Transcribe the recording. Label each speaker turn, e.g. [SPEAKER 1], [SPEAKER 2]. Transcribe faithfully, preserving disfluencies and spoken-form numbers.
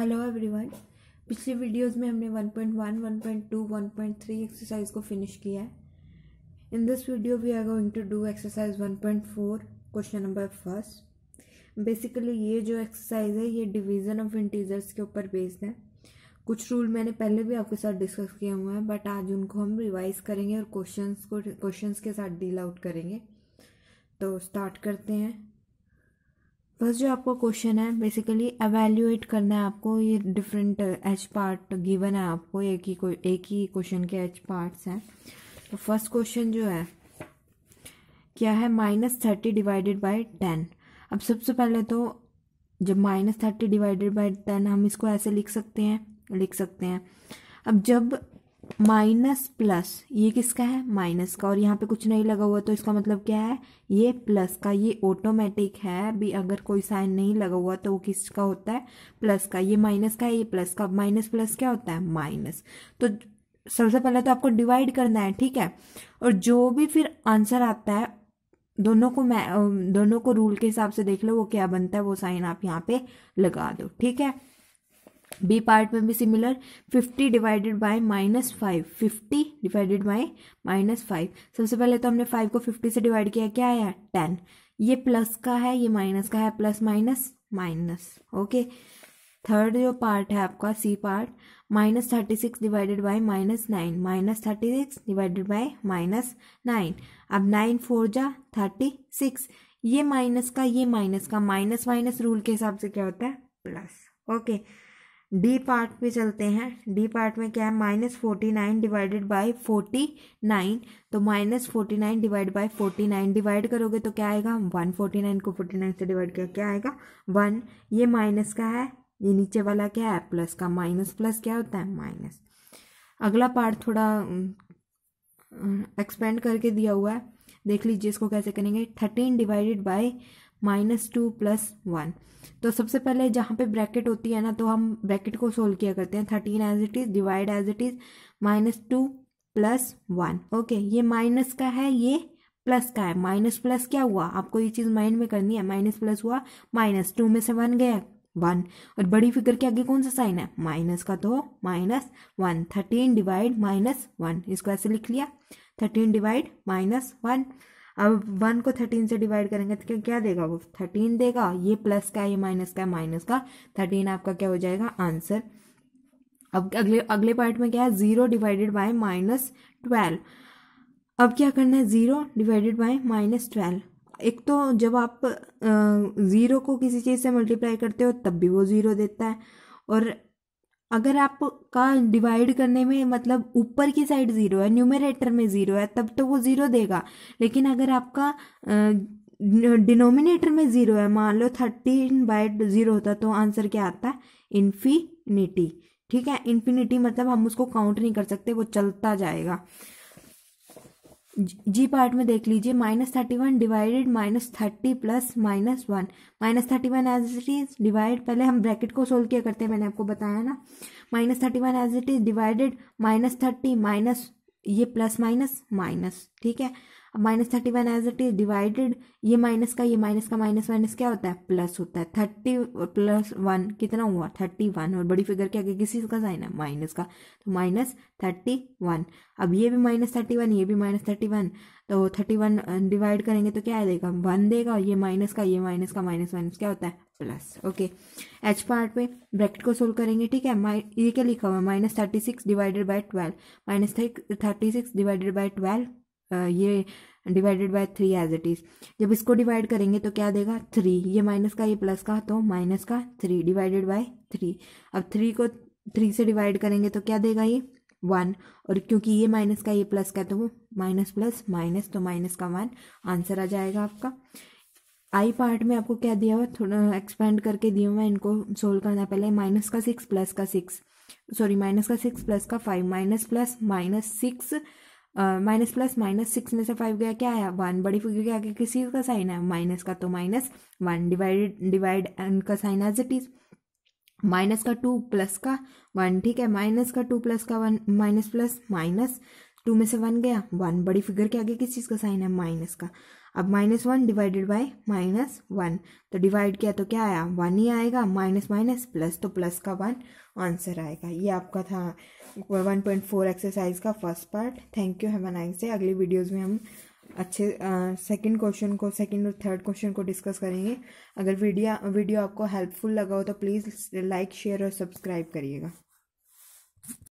[SPEAKER 1] Hello everyone. पिछली videos में हमने one point one, one point two, one point three exercise को finish किया है। In this video we are going to do exercise one point four, question number first. Basically ये जो exercise है ये डिवीजन ऑफ इंटीजर्स के ऊपर based है। कुछ रूल मैंने पहले भी आपके साथ डिस्कस किए हुए हैं, बट आज उनको हम रिवाइज करेंगे और क्वेश्चंस को क्वेश्चंस के साथ डील आउट करेंगे। तो स्टार्ट करते हैं। फर्स्ट जो आपका क्वेश्चन है, बेसिकली एवेल्युएट करना है आपको। ये डिफरेंट एच पार्ट गिवन है आपको, एक ही कोई एक ही क्वेश्चन के एच पार्ट्स हैं। तो फर्स्ट क्वेश्चन जो है क्या है, minus thirty divided by ten. अब सबसे पहले तो जब minus thirty divided by ten, हम इसको ऐसे लिख सकते हैं लिख सकते हैं अब जब माइनस प्लस, ये किसका है, माइनस का, और यहाँ पे कुछ नहीं लगा हुआ तो इसका मतलब क्या है, ये प्लस का। ये ऑटोमेटिक है भी, अगर कोई साइन नहीं लगा हुआ तो वो किसका होता है, प्लस का। ये माइनस का है, ये प्लस का। माइनस प्लस क्या होता है, माइनस। तो सबसे पहले तो आपको डिवाइड करना है, ठीक है। और जो भी फिर आंसर आता है, दोनों को मैं दोनों को रूल के हिसाब से देख लो वो क्या बनता है, वो साइन आप यहाँ पे लगा दो, ठीक है। बी पार्ट में भी similar, fifty divided by minus five, fifty divided by minus five. सबसे पहले तो हमने फाइव को फिफ्टी से डिवाइड किया, क्या आया, टेन। ये प्लस का है, ये माइनस का है, plus minus minus, okay. Third जो पार्ट है आपका, C part, minus thirty six divided by minus nine, minus thirty six divided by minus nine. अब नाइन फोर जा थर्टी सिक्स, ये माइनस का, ये माइनस का, माइनस माइनस रूल के हिसाब से क्या होता है, प्लस, ओके। डी पार्ट पे चलते हैं। डी पार्ट में क्या है, minus forty nine divided by forty nine. तो minus forty nine divide by forty nine, divide करोगे तो क्या आएगा, वन। फोर्टी नाइन को फोर्टी नाइन से डिवाइड किया, क्या आएगा, वन। ये माइनस का है, ये नीचे वाला क्या है, प्लस का। माइनस प्लस क्या होता है, माइनस। अगला पार्ट थोड़ा एक्सपेंड करके दिया हुआ है, देख लीजिए इसको कैसे करेंगे। Thirteen divided by minus two plus one. तो सबसे पहले जहाँ पे ब्रैकेट होती है ना, तो हम ब्रैकेट को सोल्व किया करते हैं। Thirteen as it is, divide as it is, minus two plus one, okay. ये माइनस का है, ये प्लस का है। माइनस प्लस क्या हुआ, आपको ये चीज माइंड में करनी है। माइनस प्लस हुआ, माइनस टू में से वन गया, वन। और बड़ी फिगर के आगे कौन सा साइन है, माइनस का, तो minus one. Thirteen divide minus one, इसको ऐसे लिख लिया, थर्टीन डिवाइड माइनस वन। अब वन को थर्टीन से डिवाइड करेंगे तो क्या क्या देगा, वो थर्टीन देगा। ये प्लस का, ये माइनस का, माइनस का, थर्टीन आपका क्या हो जाएगा, आंसर। अब अगले अगले पार्ट में क्या है, zero divided by minus twelve. अब क्या करना है, zero divided by minus twelve. एक तो जब आप जीरो को किसी चीज से मल्टीप्लाई करते हो तब भी वो जीरो देता है, और अगर आपका डिवाइड करने में मतलब ऊपर की साइड जीरो है, न्यूमरेटर में जीरो है, तब तो वो जीरो देगा। लेकिन अगर आपका डिनोमिनेटर में जीरो है, मान लो थर्टीन बाय जीरो होता, तो आंसर क्या आता है, इन्फिनिटी, ठीक है। इन्फिनिटी मतलब हम उसको काउंट नहीं कर सकते, वो चलता जाएगा। जी पार्ट में देख लीजिए, minus thirty one divided minus thirty plus minus one. Minus thirty one as it is divide, पहले हम ब्रैकेट को सोल्व किया करते हैं, मैंने आपको बताया ना। Minus thirty one as it is divided minus thirty minus, ये प्लस माइनस माइनस, ठीक है। अब minus thirty one as it is divided, ये माइनस का, ये माइनस का, माइनस माइनस क्या होता है, प्लस होता है। थर्टी प्लस वन कितना हुआ, थर्टी वन। और बड़ी फिगर के आगे किसी का साइन है, माइनस का, तो माइनस थर्टी वन। अब ये भी माइनस थर्टी वन, ये भी माइनस थर्टी वन, तो थर्टी वन डिवाइड करेंगे तो क्या देगा, वन देगा। और ये माइनस का, ये माइनस का, माइनस माइनस क्या होता है, प्लस, ओके। एच पार्ट पे ब्रैकेट को सोल्व करेंगे, ठीक है। ये क्या लिखा हुआ है, minus thirty six divided by twelve, minus thirty six divided by twelve, ये divided by three as it is. जब इसको डिवाइड करेंगे तो क्या देगा, थ्री। ये माइनस का, ये प्लस का, तो माइनस का थ्री डिवाइडेड बाय थ्री। अब थ्री को थ्री से डिवाइड करेंगे तो क्या देगा, ये वन। और क्योंकि ये माइनस का, ये प्लस का, तो वो माइनस प्लस माइनस, तो माइनस का वन आंसर आ जाएगा आपका। आई पार्ट में आपको क्या दिया हुआ, थोड़ा एक्सपेंड करके दिया हुआ है, इनको सोल्व करना। पहले माइनस का सिक्स प्लस का सिक्स, सॉरी माइनस का सिक्स प्लस का five, minus plus minus six, minus plus minus, six में से फाइव गया, क्या आया, वन। बड़ी फिगर के आगे किसी का साइन है, माइनस का, तो माइनस वन। डिवाइडेड डिवाइड का sign as it is, minus का टू प्लस का वन, ठीक है। माइनस का टू प्लस का one, minus plus minus, two में से वन गया, वन बड़ी फिगर के आगे किस चीज़ का साइन है, माइनस का। अब minus one divided by minus one, तो डिवाइड किया तो क्या आया, वन ही आएगा, माइनस माइनस प्लस, तो प्लस का वन आंसर आएगा। ये आपका था वन पॉइंट फोर एक्सरसाइज का first part. Thank you, have a nice day. अगली वीडियोज़ में हम अच्छे सेकंड क्वेश्चन को, सेकंड और थर्ड क्वेश्चन को डिस्कस करेंगे। अगर वीडियो वीडियो आपको हेल्पफुल लगा हो तो प्लीज़ लाइक, शेयर और सब्सक्राइब करिएगा।